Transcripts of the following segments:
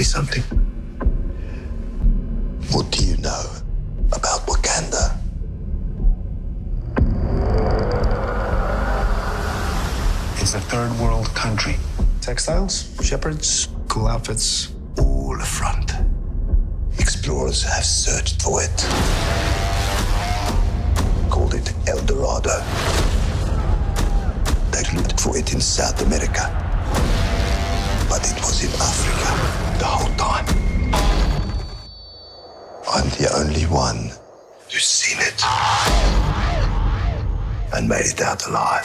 me something. What do you know about Wakanda? It's a third world country. Textiles, shepherds, cool outfits. All a front. Explorers have searched for it. Called it El Dorado. They looked for it in South America. But it was in Africa the whole time. I'm the only one who's seen it and made it out alive.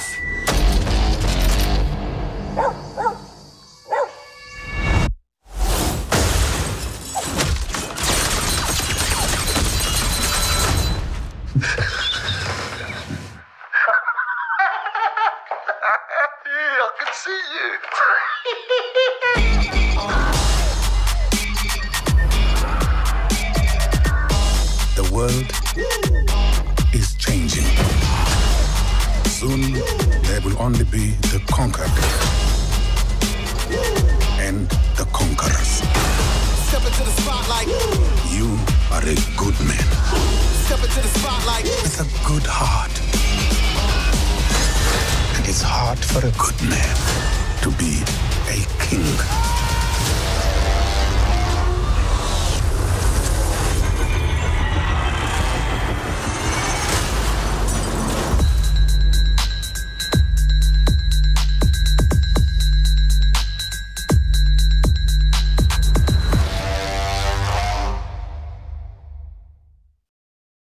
I can see you. The world is changing. Soon, there will only be the conquered and the conquerors. Step into the spotlight. You are a good man Step into the spotlight. with a good heart. And it's hard for a good man to be a king.